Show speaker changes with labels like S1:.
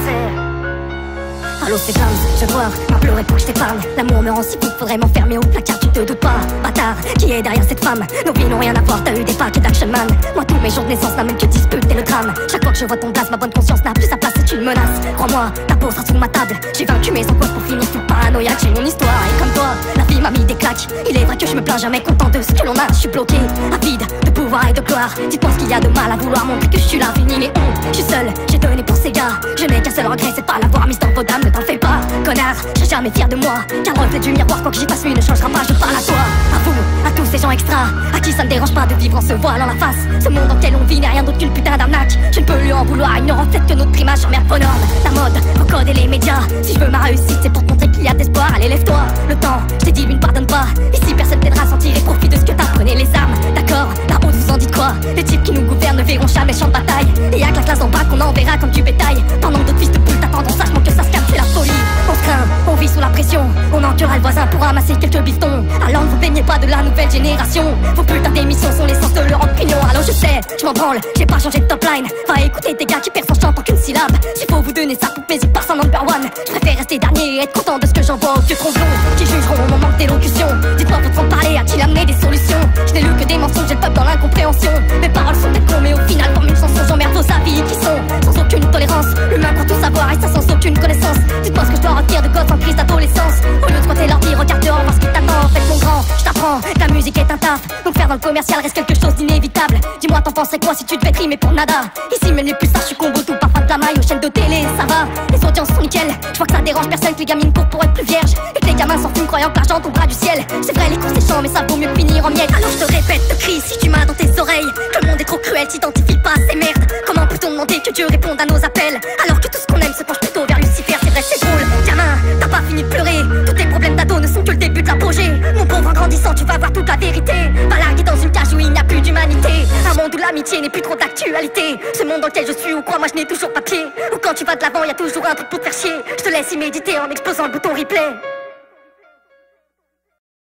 S1: Allô c'est James, je dois m'en pleurer pour que je t'épargne. L'amour me rend si fou, faudrait m'enfermer au placard, tu te doutes pas. Bâtard, qui est derrière cette femme? Nos vies n'ont rien à voir, t'as eu des paquets d'action man. Moi tous mes jours de naissance n'amènent que dispute et le drame. Chaque fois que je vois ton gaz, ma bonne conscience n'a plus sa place, c'est une menace. Crois-moi, ta peau sera sous ma table. J'ai vaincu mes angoisses pour finir tout paranoïaque. J'ai mon histoire et comme toi, la vie m'a mis des claques. Il est vrai que je me plains jamais content de ce que l'on a. Je suis bloqué, avide de pouvoir et de gloire. Dites-moi ce qu'il y a de mal à vouloir montrer que je suis là, fini les hontes. Je suis seul, j'ai donné pour ces gars. Je n'ai qu'un seul regret, c'est pas l'avoir mis dans vos dames, ne t'en fais pas. Connard, je serai jamais fier de moi, car le reflet du miroir, quoi que j'y fasse, lui ne changera pas, je parle à toi. À vous, à tous ces gens extra, à qui ça ne dérange pas de vivre en se voilant la face. Ce monde dans lequel on vit n'est rien d'autre qu'une putain d'arnaque. Je ne peux lui en vouloir, il ne reflète que notre image, j'emmerde vos normes. La mode, vos codes et les médias, si je veux ma réussite, c'est pour te montrer qu'il y a d'espoir. Allez lève-toi, le temps, je t'ai dit lui ne pardonne pas. Ici personne t'aidera sans tirer profit de ce que t'as, prenez les armes. D'accord, là-haut vous en dites quoi? Les types qui nous gouvernent ne verront jamais champ de bataille. Et y'a que la classe en bas qu'on enverra comme du bétail. Pendant que d'autres fils de pute attendent sagement que ça se calme, c'est la folie. On se craint, on vit sous la pression, on entuera le voisin pour ramasser quelques bifetons. Alors ne vous plaignez pas de la nouvelle génération, vos putains d'émissions sont l'essence de leur opinion. Alors je sais, je m'en branle, j'ai pas changé de top line. Va écouter des gars qui perdent son chant en qu'une syllabe. S'il faut vous donner ça pour plaisir par son number one, je préfère rester dernier et être content de ce que j'envoie aux vieux tronçons qui jugeront mon manque d'élocution. Dites-moi votre en parler, a-t-il amené des solutions? Je n'ai lu que des mensonges, j'ai le peuple dans l'incompréhension. Mes paroles sont peut-être cons mais au final comme une chanson j'emmerde vos avis qui sont sans aucune tolérance. L'humain pour tout savoir et ça sans aucune connaissance. Dites-moi ce que je dois retenir de gosse en crise d'adolescence. Au lieu de squatter l'ordi, regarde dehors parce qu'il t'attend. En fait mon grand, je t'apprends, ta musique est un taf. Donc faire dans le commercial reste quelque chose d'inévitable. Dis-moi t'en penserais quoi si tu devais trimer pour nada? Ici même les plus sages, je suis combo tout parfum de la maille aux chaînes de télé, ça va. Les audiences sont nickel, je vois que ça dérange personne que les gamines courent pour être plus vierges. Et que les gamins s'en fument croyant que l'argent tombe bras du ciel. C'est vrai les courses c'est chiant mais ça vaut mieux finir en miettes. Alors je te répète, te crie si tu m'as dans tes oreilles que le monde est trop cruel, t'identifie pas à ces merdes. Comment peut-on demander que Dieu réponde à nos appels alors que tout ce qu'on aime se penche plutôt vers Lucifer? C'est vrai c'est drôle, gamin, t'as pas fini de pleurer. Tous tes problèmes d'ado ne sont que le début de l'apogée. Mon pauvre en grandissant tu vas voir toute la vérité. Pas largué dans une cage où il n'y a plus d'humanité. Un monde où l'amitié n'est plus trop d'actualité. Ce monde dans lequel je suis où crois-moi je n'ai toujours pas pied. Ou quand tu vas de l'avant y a toujours un truc pour te faire chier. Je te laisse y méditer en explosant le bouton replay.